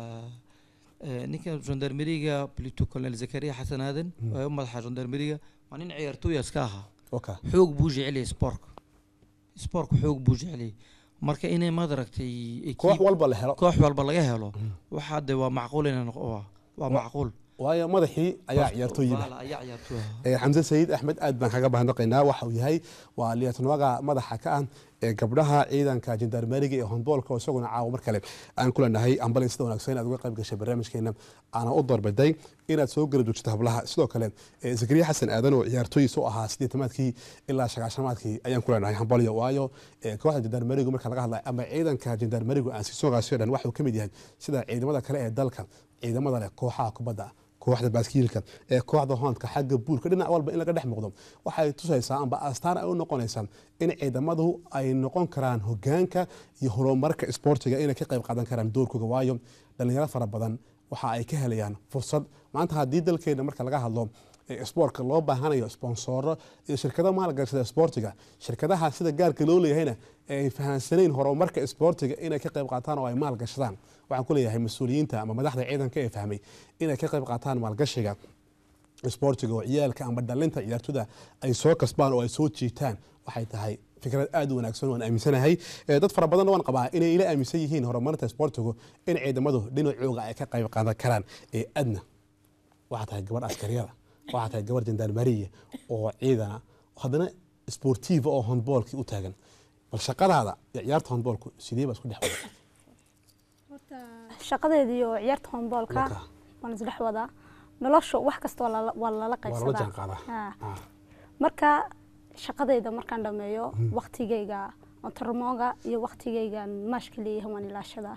ninka gendarmeriga plutôt colonel Zakariya Xasan Aadan oo madaxa gendarmeriga waa nin ciyaartooy iska ahaa xoog buu jecel yahay sport sport xoog buu jecel yahay marka inay ma aragtay koox walba la helo koox walba laga helo waxa de waa macquul inaan waa macquul waayo madaxii ayaa ciyaartooyada ee Xamse Sayid Axmed aad baan kaga bahndaqaynaa waxa uu yahay waa Eliyatnoga madaxa ka ah ee gabdhaha ciidanka jandarmeriga ee handballka oo isaguna caaw mar kale aan kula nahay ambulance wanaagsan aad uga qayb gashay barnaamijkeena ana u darbaday inaad soo gala joogto hablaha sidoo kale Zakariya Xasan Aadan oo ciyaartooy soo ahaa sideetamaadkii ilaa sagaashamaadkii ayaan kula nahay handball waayo kooxda jandarmeriga marka laga hadlayo ama ciidanka jandarmeriga aan si soo gaashay dhan waxa uu kamid yahay sida ciidamada kale ee dalka ciidamada leh kooxaha kubadda kooxda baaskiilka ee kooxda hoonka xagga buulka dhinac walba in laga dhex muuqdo waxay tusaysaa amba astaan ay u noqonaysaa in ciidamadu ay noqon karaan hogaanka iyo horumarka sportiga inay ka qayb qaadan karaan doorkooda waayo dhalinyaro fara badan waxa ay ka helayaan fursad maanta haddii dalkeena marka laga hadlo sportka loo baahanayo sponsoro iyo shirkado maalgashada sportiga shirkadaha sida gaarka loo leeyahayna ay fahansanayn horumarka sportiga inay ka qayb qaataan oo ay maalgashadaan waxaan ku leeyahay mas'uuliyiinta ama madaxda ciidanka ee fahmay inay ka qayb qaataan maalgashiga sportiga oo ciyaalka ama dhalinta ciyaartoyda ay soo kasbaan oo ay soo jiitaan waxay tahay fikrad aad u wanaagsan oo aan aaminsanahay dad fara badan waan qabaa inay ila aaminsan yihiin horumarinta sportigu in ciidamadu dhinacooga ay ka qayb qaadan karaan ee adna waxa tahay gabadh askariyada waxa tahay gabadh jandarmariya oo ciidana haddana sportiiva oo handballkii u taagan bal shaqadaada ciyaarta handballku sidee ba isku dhex wadaa horta shaqadeedii iyo ciyaarta handballka waan isdhex wadaa nolosha wax kasta waa lala qaybsadaa marka shaqadayda markaan dhameeyo waqtigayga antarmooga iyo waqtigaygan maashka leeyahay waan ilaashadaa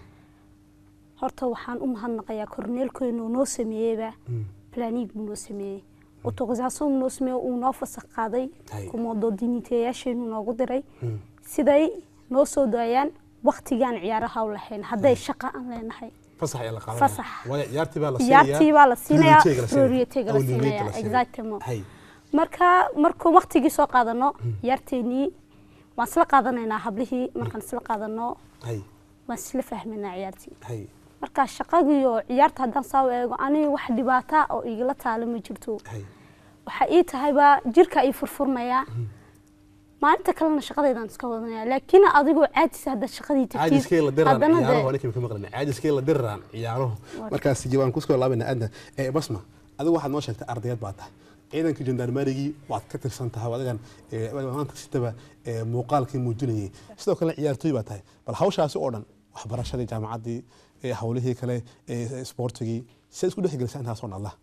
horta waxaan u mahadnaqayaa korneelkeenu noo sameeyeyba planning buu noo sameeyey autorisation buu noo sameeyey uu noo fasax qaaday komodo diniteyaasheenu noogu diray siday noo soo daayaan waqtigaan ciyaaraha u lahayn hadday shaqa aan leenahay fasax ayaa la qaadanaya fasax ciyaartii baa la siinayaa ciyaartii baa la siinayaa priority-ga la siinayaa exactement marka markuu waqtigii soo qaadano ciyaarteenii waan isla qaadanaynaa hablihii markaan isla qaadano waan isla fahmaynaa ciyaartii marka shaqadii iyo ciyaarta haddaan saa eego aniga wax dhibaato oo igala taalo ma jirto waxa ii tahayba jirka ay furfurmaya maalinta kalena shaqadeedaan iska wadanaya laakiin adigoo caajis hadda shaqadii tagtid haddana ciyaaraha aniga ka maqlana caajiskii la dirraan ciyaaraha markaas jawaan ku soo laabayna adna ee basma adigu waxaad noo sheegtay ardayad baa tahay ciidanka jandarmarigii waad ka tirsan tahay adigan maanta sitaba muuqaalkii muujinayay sidoo kale ciyaartooy baa tahay bal hawshaasi oo dhan waxbarashadii jaamacaddii hawlihii kale sportigii si isku dhex gelisay intaas oo dhan allah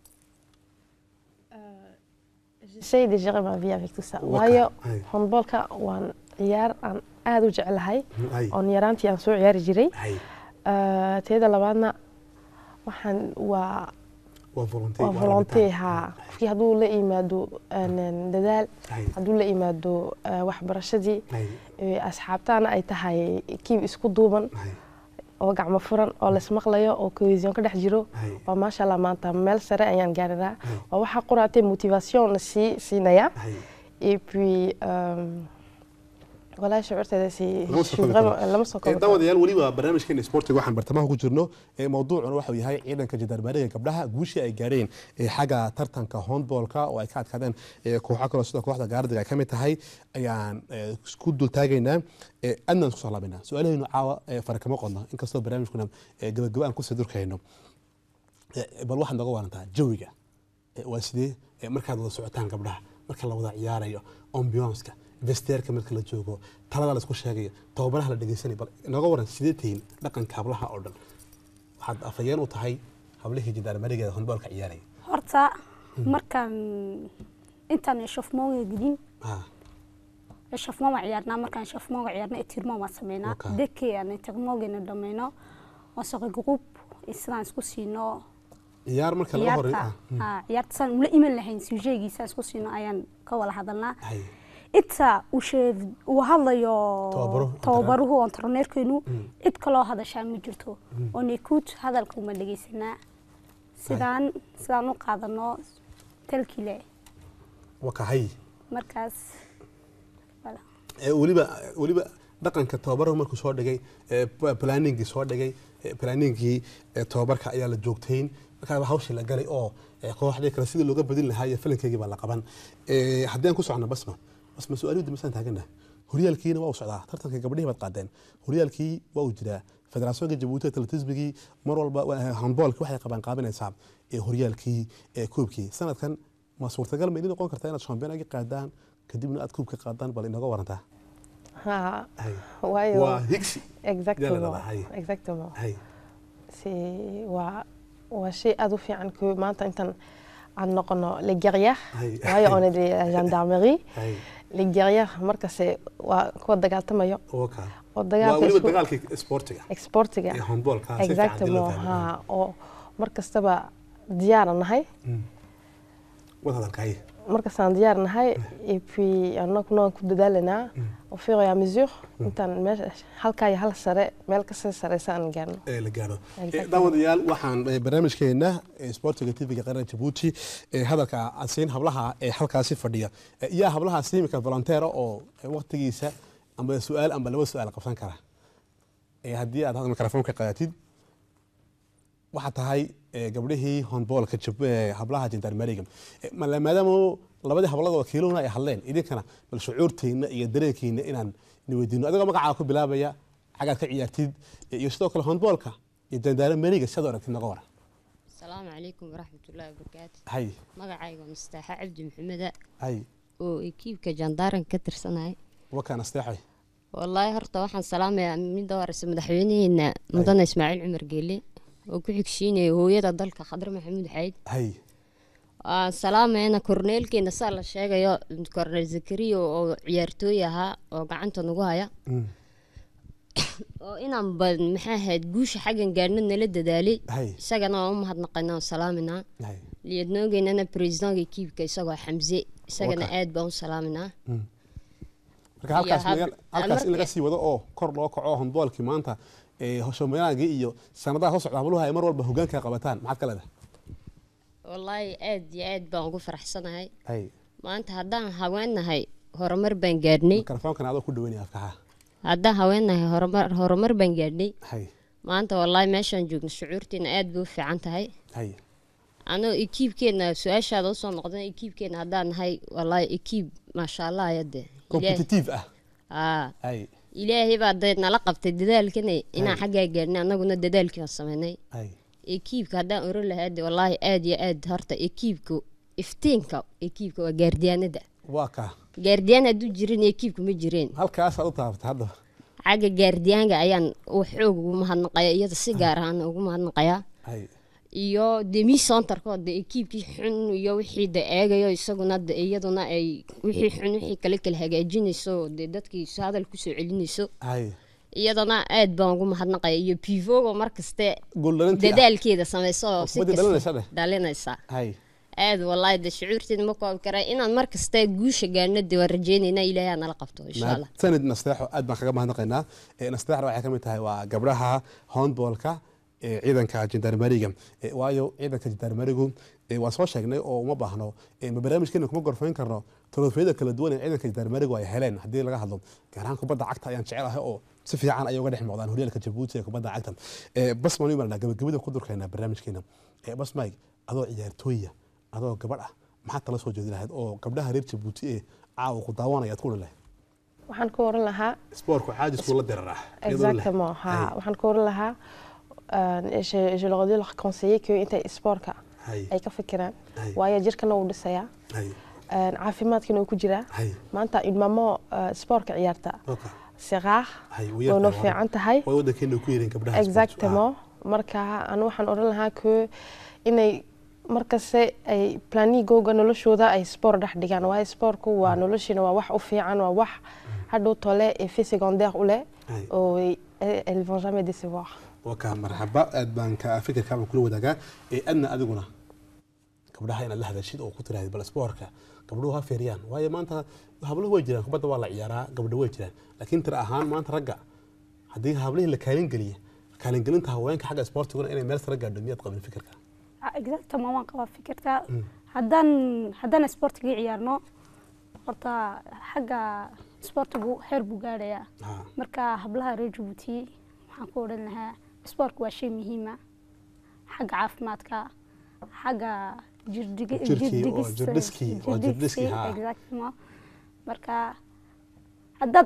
J'essaie de gérer ma vie avec tout ça. waayo handballka waan ciyaar aan aad u jecelahay oon yaraantii aan soo ciyaari jiray teeda labaadna waxaan waa waa volonté ha qofkii hadduu la yimaado dadaal hadduu la yimaado waxbarashadii asxaabtaana ay tahay kiib isku duuban oo gacmo furan oo la ismaqlayo oo cohesion ka dhex jiro waa maasha Allah maanta meel sare ayaan gaarinaa waa waxa qoraatay motivation si siinaya et puis والله شعرت هذا شيء لما سكر داود يال ولي برنامجكين سبورتي waxaan bartamaha ku jirno ee mawduucuna waxa uu yahay ciidanka jandarmeriga gabdhaha guushi ay gaareen ee xaga tartanka handballka oo ay ka adkaadeen kooxo kale sida kooxda gaardiga ay kamid tahay ayaan isku dul taagaynaa adnan isku salaamina su'aalaheenu caawa farakama qodna inkastoo barnaamijkuna gabagaba aan ku soo durkayno bal waxaan naga warantaa jawiga waa sidee markaad wada socotaan gabdhaha marka la wada ciyaarayo ambiance vestiaire marka la joogo talada la isku sheegayo tababaraha la dhageysanay bal naga waran sidee tiin dhaqanka hablaha oo dhan waxaad afayeen u tahay hablihii jandarmeriga handballka ciyaaray horta markaan intaan shafmooga gidin shafmooga ciyaarnaa markaan shafmooga ciyaarnaa itirmo ma sameynaa dekay aan itirmoogana dhameeyno oo saqo group islaan isku siino ciyaar marka laga horeeyo ah ciyaarta san ula iman lahayn sujeegiisa isku siino ayaan ka wada hadalnaa inta uu hadlayo tababaruhu antarneerkeenu cid kaloo hadashaa ma jirto oo nekuut hadalka uma dhegeysanaa sidaan sidaan u qaadano talkile wakahay markaas weliba weliba dhaqanka tababaruhu markuu soo dhigay planningii soo dhigay planningii tababarka ayaa la joogtayn markaa hawshii la galay oo kooxdii kale sidii looga badin lahaa iyo falankeygii baa la qaban haddii aan ku socono basma بس مسؤولية مثلا تاجنا هريال كينا واو صعدا ترتن كقبليه بتقادين هريال كي واو جدا فدراسة جيبوتي تلتز بيجي مرة الب هاندبول كل واحد قبل قابلنا يصعب هريال كي كوب كي سنة كان ما صورت قال مدينة قون كرتين شامبيون أجي قادان كديمنا أتكوب كقادان بالإنه قوارنته ها وايو وهيكسي exactement exactement هاي سي و وشيء أضفي عنك ما أنت أنت عن نقطة للجريح وهي أنا دي جاندارمري للجريح مركز وكود دجالت مايو أوكي ودجالت ولي دجالك سبورتيجا سبورتيجا هاندبول exactement ها أو مركز تبع ديارنا هاي وهذا الكاي مركز عن ديارنا هاي et puis أنا كنا كود دالنا au fur et à mesure intaan halkaa iyo hal sare meel ka sii sareysa aan gaarno ee la gaaro daawadayaal waxaan barnaamijkeena sportiga T V-ga qaranka Djibouti ee hadalka asiin hablaha ee halkaasi fadhiya iyo hablaha siimka volunteer oo waqtigiisa amba su'aal amba laba su'aal qabsan kara ee haddii aad mikrofoonka qaadatid waxa tahay gabdhihii handballka hablaha jandarmeriga maadaama labadii hablood oo kiilona ay hadleen idinkana bal shucuurteena iyo dareenkeena inaan niweydiino adiga magacaaga ku bilaabaya xagaad ka ciyaartid iyo sidoo kale handballka iyo jandarmeriga sidoo aragtid naga waran السلام عليكم ورحمة الله وبركاته هاي مقعي مستاحة عبد محمد هاي وكيف كجندارن كتر سنة وكان استاحي والله هرتا وحن سلام من دور مدحويني إن مدن إسماعيل عمر قيلي وكل شيني هو يدا خضر محمود حيد هاي آه سلام أنا كورنيل كي نسال الشيء يا كورنيل زكريا وعيارتويها وقعنت نجوها oo inaan bad maxaa ahayd guusha xagan gaarnana la dadaalay isagana oo mahad naqayna salaamina liyadnoogeenana presidentga kiibka isagoo Xamze isagana aad baan u salaaminaa marka halkaas halkaas in laga sii wado oo kor loo kaco handballkii maanta ee hoshoomanaagii iyo sanadaha soo socda habluhu ay mar walba hoggaanka qabataan maxaad ka leedahay wallahi aad iyo aad baan ugu faraxsanahay maanta haddaan haweenahay horumar baan gaarnay mikrofoonkan adoo ku dhaweynaya afkaha haddaan haweenahay horumar horumar baan gaadhnay maanta wallahi meeshaan joogno shucuurteena aad bay u fiican tahay anoo ekiibkeena su-aashaada usoo noqdan ekiibkeena haddaan nahay wallahi ekiib maasha allah ayade competitive ah ilaahay baa dee nala qabtay dadaalkana inaan xaggaa gaadhnay annaguna dadaalkii baan samaynay ekiibka haddaan oran lahaade wallahi aad iyo aad horta ekiibka iftiinka ekiibka waa gaardiyaanada waa ka gaardiyaan hadduu jirin ekiibka ma jireen halkaas aad u taabatay hadda xagga gaardiyaanka ayaan u xoog ugu mahadnaqaya iyada si gaar ahaan ugu mahadnaqayaa iyo demi centerkood ekiibkii xun iyo wixii da eegayo isaguna iyaduna ay wixii xun wixii kale kala hagaajinayso dee dadkii hadal ku soo celinayso iyadana aad baan ugu mahadnaqaya iyo pivoga markaste dadaalkeeda samayso si dhalinaysa aad wallahi da shucuurteeda ma koob karaa inaan mar kasta guusha gaarno dee waan rajaynaynaa ilaahay nala qabto insha allah sanad nasteexo aad baan kaga mahadnaqaynaa nasteexna waxay ka mid tahay waa gabdhaha handballka ee ciidanka jandarmeriga waayo ciidanka jandarmerigu waa soo sheegnay oo uma baahno ma barnaamijkeena kuma gorfayn karno tolofeeda kala duwan ee ciidanka jandarmerigu ay heleen haddii laga hadlo gaar ahaan kubadda cagta ayaan jecelahay oo si fiican ay uga dhex muuqdaan horyaalka Djibouti ee kubadda cagta bas ma nimaana gabagabada ku durkayna barnaamijkeena bas Mike adoo ciyaartooya adoo gabadh ah maxaad tala soo jeedi lahayd oo gabdhaha reer Djibouti ee caawa ku daawanaya ku leeyahay waxaan ku oran lahaa sportku caajis kula diraraa exactement ha waxaan ku oran lahaa je je leur dis leur conseiller que inta sportka ay ka fikiraan waayo jirkana uu dhisaya caafimaadkana uu ku jiraa maanta in mamo sportka ciyaarta c'est rare oo no fiican tahay way wadankeena ku yeerin gabdhaha exactement marka aan waxaan oran lahaa que inay markasta ay planigooga noloshooda ay sport dhex dhigaan waayo sportku waa noloshiina waa wax u fiican waa wax hadhow tole effet secondaire u leh oo elles vont jamais décevoir waka marxaba aad baan ka fikirka aan kula wadaagaa ee adna adiguna gabdhaha inaad la hadashid oo ku tiraahdo bal sportka gabdhuhu ha feeriyaan waayo maanta habluhu way jiraan kubadda waa la ciyaaraa gabdhuhu way jiraan laakiin tir ahaan maanta ragga haddii hablaha la kaalin geliyo kaalin gelinta haweenka xagga sportkuna inay meel sare gaadho miyaad qabin fikirka exactement waan qabaa fikirka haddaan haddaan sportiga ciyaarno horta xagga sportigu heer buu gaadhayaa marka hablaha reer Djibouti waxaan ku oran lahaa sportku waa shay muhiim ah xagga caafimaadka xagga jirdhiski exactement marka haddaad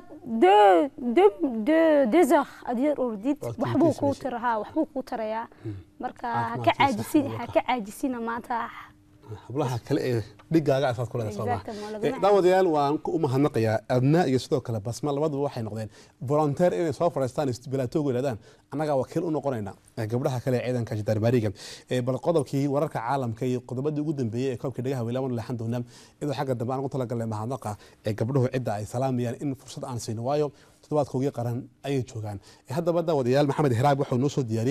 deux heures adiir ordid waxbuu kuu tirahaa waxbuu kuu tarayaa marka ha ka caajisin ha ka caajisina maanta hablaha kale ee dhigaaga asaad ku leedahay Soomaa daawadayaal waan u mahadnaqayaa adna iyo sidoo kale basma labaduba waxay noqdeen volunteer inay soo fariistaan bilaatoogu leedaan annaga wakiil u noqonayna gabdhaha kale ee ciidanka jandarmeriga ee bal qodobkii wararka caalamka iyo qodobadii ugu dambeeyay ee koobka dhagaha weylaawan leexan doonaa idoo xagga dambe aan ugu talagalnay mahadnaqa ee gabdhuhu cidda ay salaamayaan in fursad aan siino waayo toddobaadkoogii qaran ayay joogaan haddaba daawadayaal maxamed hiraab wuxuu noo soo diyaariyey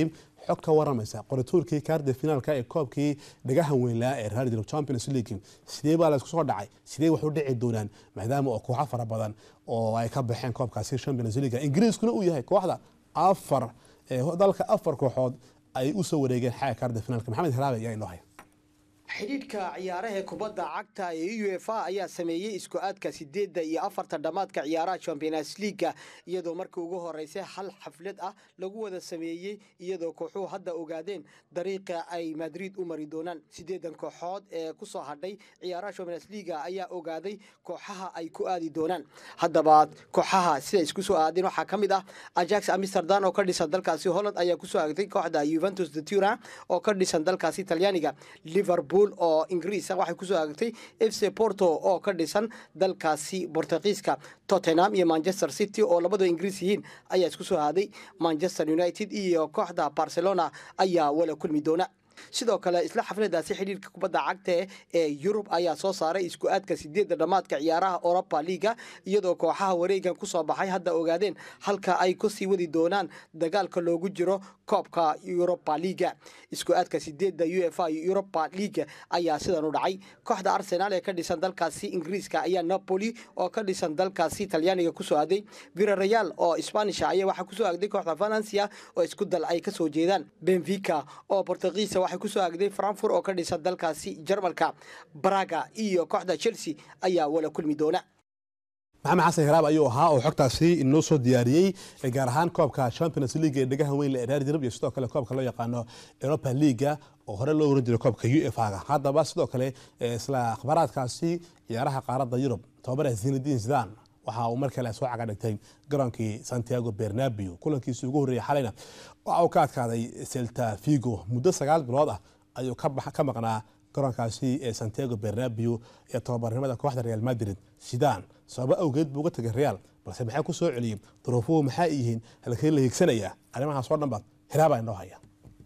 xog ka waramaysa qoratuurkii kaarda finaalka ee koobkii dhagahan weynlaa ee Real Madrid Champions League sidee baa la isku soo dhacay sidee wax u dhici doonaan maadaama oo kooxo fara badan oo ay ka baxeen koobkaasi Champions League Ingiriiskuna uu yahay kooxda afar ee dalka afar kooxood ay u soo wareegeen xaqa kaarda finaalka Maxamed Haraabe ayaa inoo haya xidhiidhka ciyaaraha kubadda cagta ee UEFA ayaa sameeyay isku aadka sideedda iyo afarta dhamaadka ciyaaraha Champions League iyadoo markii ugu horeysay hal xaflad ah lagu wada sameeyay iyadoo kooxuhu hadda ogaadeen dariiqa ay Madrid u mari doonaan sideedan kooxood ee ku soo hadhay ciyaaraha Champions League ayaa ogaaday kooxaha ay ku aadi doonaan haddaba kooxaha sida isku soo aadeen waxa kamid ah Ajax Amsterdam oo ka dhisan dalkaasi Holland ayaa ku soo aagtay kooxda Juventus de Turin oo ka dhisan dalkaasi Talyaaniga Liverpool oo Ingiriis waxay ku soo aagtay F C Porto oo ka dhisan dalkaasi Portugiiska Tottenham iyo Manchester City oo labada Ingiriis yihiin ayaa isku soo aaday Manchester United iyo kooxda Barcelona ayaa wala kulmi doona sidoo kale isla xafladaasi xiriirka kubadda cagta ee Yurub ayaa soo saaray isku aadka sideedda dhamaadka ciyaaraha Europa League iyadoo kooxaha wareegan ku soo baxay hadda ogaadeen halka ay ku sii wadi doonaan dagaalka loogu jiro koobka Europa League isku aadka sideedda UEFA Europa League ayaa sidan u dhacay kooxda Arsenal ee ka dhisan dalkaasi Ingiriiska ayaa Napoli oo ka dhisan dalkaasi Talyaaniga ku soo aaday Villarreal oo Spanish ayaa waxa ku soo aagday kooxda Valencia oo isku dal ay ka soo jeedaan Benfica oo Portugiis waxay ku soo aagday Frankfurt oo ka dhisan dalkaasi Jarmalka Braga iyo kooxda Chelsea ayaa wala kulmi doona maxamed xasan haraab ayuu ahaa oo xogtaasi inoo soo diyaariyay gaar ahaan koobka Champions League ee dhagahan weyn ee Real Madrid iyo sidoo kale koobka loo yaqaano Europa League oo hore loo oran jiray koobka UEFA ga haddaba sidoo kale isla akhbaraadkaasi ciyaaraha qaaradda Yurub tababara Zinedine Zidane waxa uu markale soo caga dhigtay garoonkii Santiago Bernabeu kulankiisii ugu horeeyay xalayna waxa uu ka adkaaday Celta Vigo muddo sagaal bilood ah ayuu ka ka maqnaa garoonkaasi ee Santiago Bernabeu ee tababarnimada kooxda Real Madrid Zidane sabab awgeed buu uga tagay Real balse maxay ku soo celiyay duruufuhu maxay yihiin halkee la higsanaya arrimahaas oo dhanba hiraaba inoo haya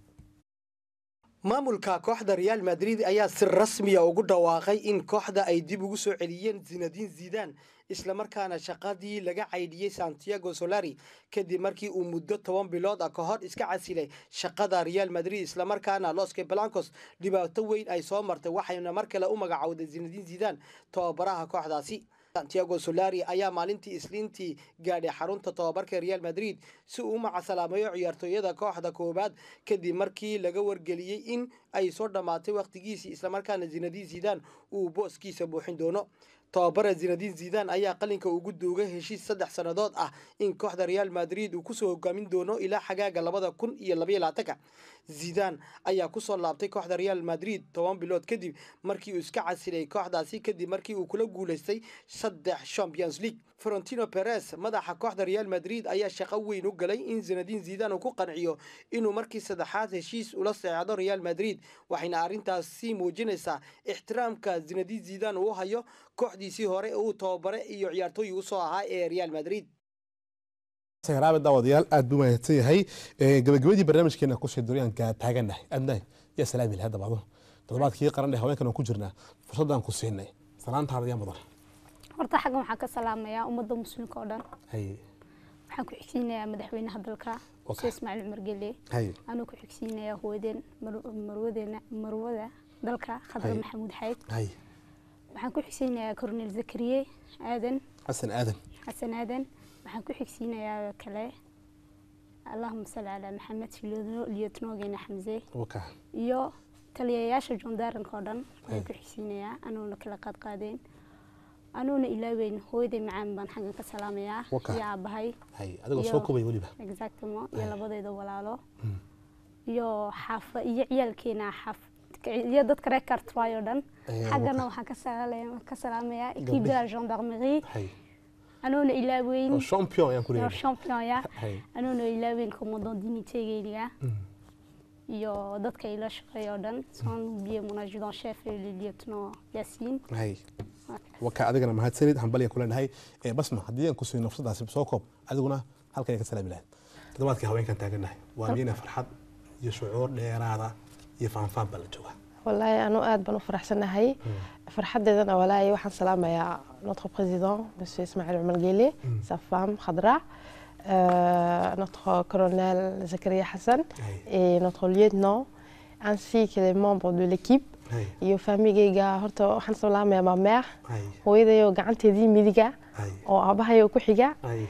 maamulka kooxda Real Madrid ayaa si rasmi ah ugu dhawaaqay in kooxda ay dib ugu soo celiyeen Zinedine Zidane isla markaana shaqadii laga caydiyay Santiago Solari kadib markii uu muddo toban bilood ah ka hor iska casilay shaqada Real Madrid isla markaana Los Blancos dhibaato weyn ay soo martay waxayna mar kale u magacowday Zinedine Zidane tababaraha kooxdaasi Santiago Solari ayaa maalintii Isniintii gaadhay xarunta tababarka Real Madrid si uu ma salaamayo ciyaartooyada kooxda koobaad kadib markii laga wargeliyay in ay soo dhamaatay waqtigiisii isla markaana Zinedine Zidane uu booskiisa buuxin doono tababara Zinedine Zidane ayaa qalinka ugu duugay heshiis saddex sanadood ah in kooxda Real Madrid uu ku soo hogaamin doono ilaa xagaaga labada kun iyo laba iyo labaatan Zidane ayaa ku soo laabtay kooxda Real Madrid toban bilood kadib markii uu iska casilay kooxdaasi kadib markii uu kula guuleystay saddex Champions League Florentino Perez madaxa kooxda Real Madrid ayaa shaqo weyn u galay in Zinedine Zidane uu ku qanciyo inuu markii saddexaad heshiis ula saxiixdo Real Madrid waxayna arrintaasi muujinaysaa ixtiraamka Zinedine Zidane uu hayo kooxdiisii hore uu tababare iyo ciyaartooy u soo ahaa ee Real Madrid سيرابي داوديال أدو ما يتسي هاي قبل برنامج كنا كوشي دوريان كتاجنا أدنى يا سلام هذا بعضه طلبات كي قرن هواين كنا كوجرنا فصدق أن كوسينا سلام تهريان مضر horta xagga waxaan ka salaamayaa ummadda muslimka oo dhan hay waxaan ku xigsiinayaa madaxweynaha dalka Ismaaciil Cumar Gelle hay anuu ku xigsiinayaa hooyadeen marwadeena marwada dalka Khadra Maxamuud Xayd hay waxaan ku xigsiinayaa Colonel Zakariye Aadan Xasan Aadan Xasan Aadan waxaan ku xigsiinayaa kale Allahumma salli ala Muhammad liyatnoogina Xamze waka iyo taliyayaasha jondaranka oo dhan waxaan ku xigsiinayaa anuuna kala qaad qaadeen anuuna ilaaweyn hooyaday macaan baan xaggan ka salaamayaa iyo aabahay hay adigoo soo kubay waliba exactly iyo labadeeda walaalo iyo xaafa iyo ciyaalkeena xaaf iyo dadka reer Cartway oo dhan xaggana waxaan ka salaamayaa ka salaamayaa équipe de la gendarmerie anuuna ilaaweyn champion yaan ku leeyahay champion ya anuuna ilaaweyn commandant d'unité-geyga iyo dadka ila shaqeeyo dhan son bien mon adjudant chef le lieutenant Yassine hay waka adigana mahadsanid hanbal ku leenahay ee basma hadii aan ku soo nafsadaasi soo koob adiguna halkay ka salaami lahayd toddobaadkii haweenkan taaganahay waa miina farxad iyo shucuur dheeraada iyo faanfaan bal jooga wallahi anu aad baan u faraxsanahay farxadeedana wallahi waxaan salaamayaa notre président monsieur Ismaaciil Cumar Gelle sa femme Khadra euh, notre colonel Zakaria Hassan et notre lieutenant, ainsi que les membres de l'équipe. iyo famigayga horta waxaan salaamayaa ma mère hooyaday gacanteedii midiga oo aabahay ku xiga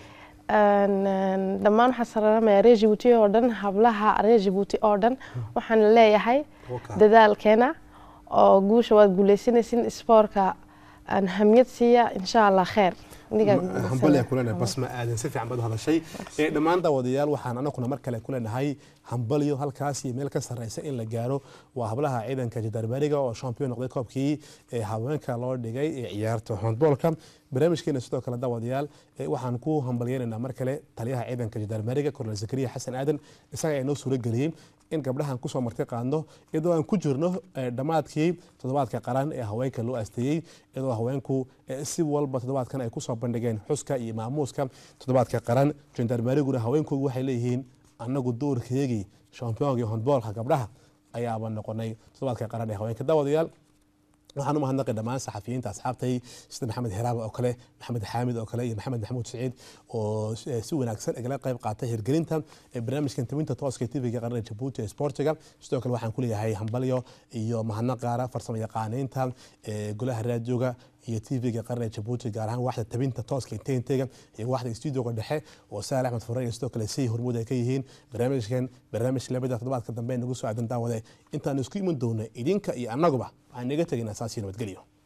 een dhammaan waxaan salaamayaa reer Djibouti oo dhan hablaha reer Djibouti oo dhan waxaan leeyahay dadaalkeena oo guusha waad guuleysanaysiin isboorka aan hamiyad siiya insha Allah khair hambalya kulana basma aadan si fiican bad hadashay ee dhamaan daawadayaal waxaan anaguna mar kale kulanahay hambalyo halkaas iyo meel ka sareysa in la gaaro waa hablaha ciidanka Jadarbariga oo champion noqday koobkii ee haweenka loo dhigay ee ciyaarta handballka barnaamijkeena sidoo kale daawadayaal waxaan ku hambalyeynaa mar kale taliyaha ciidanka Jadarbariga Colonel Zakaria Hassan Aadan isaga ay noo suuro galiyeen in gabdhahan ku soo martay qaadno iyadoo aan ku jirno dhamaadkii toddobaadka qaran ee haweenka loo aasteeyay iyadoo haweenku si walba toddobaadkan ay ku soo bandhigeen xuska iyo maamuuska toddobaadka qaran Jadarbariga haweenku waxay leeyihiin anagu doorkeegii championka handballka gabdhaha ayaaba noqonay toddobaadka qaran ee haweenka daawadayaal waxaan u mahadnaqay dhammaan saxafiyiinta asxaabtay sida maxamed heraaba oo kale maxamed xaamid oo kale iyo maxamed maxamuud saciid oo si wanaagsan igala qayb qaatay hirgelinta barnaamijkan tabinta tooska T V-ga qaranka Djibouti ee sportiga sidoo kale waxaan ku leeyahay hambalyo iyo mahadnaq gaar ah farsamo yaqaaniinta golaha raadioga iyo T V-ga qaranka Djibouti gaar ahaan waaxda tabinta tooska inteentega iyo waaxda studio-ga dhexe oo Saal Axmed Furey sidoo kale si hormuud ay ka yihiin barnaamijkan barnaamij labada toddobaadka dambe nagu soo aadan daawada intaan isku iman doona idinka iyo annaguba waxaan naga tagnaa saasiin wadgaliyo